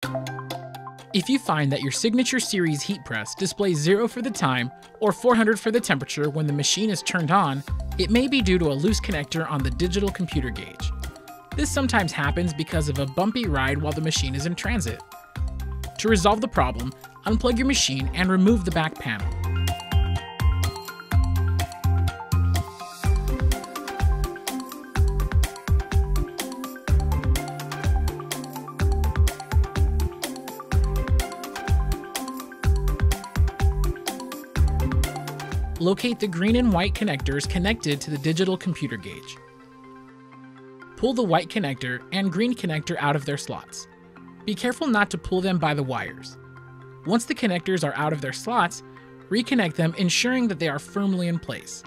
If you find that your Signature Series heat press displays 0 for the time or 400 for the temperature when the machine is turned on, it may be due to a loose connector on the digital computer gauge. This sometimes happens because of a bumpy ride while the machine is in transit. To resolve the problem, unplug your machine and remove the back panel. Locate the green and white connectors connected to the digital computer gauge. Pull the white connector and green connector out of their slots. Be careful not to pull them by the wires. Once the connectors are out of their slots, reconnect them, ensuring that they are firmly in place.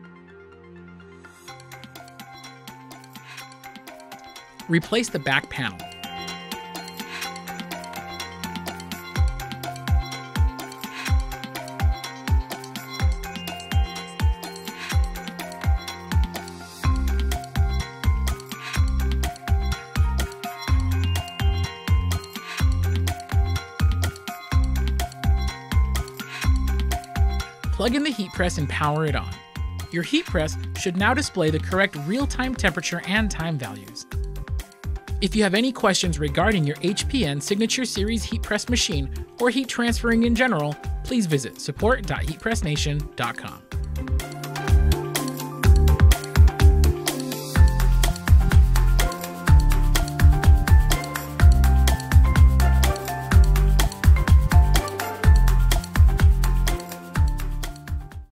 Replace the back panel. Plug in the heat press and power it on. Your heat press should now display the correct real-time temperature and time values. If you have any questions regarding your HPN Signature Series heat press machine or heat transferring in general, please visit support.heatpressnation.com.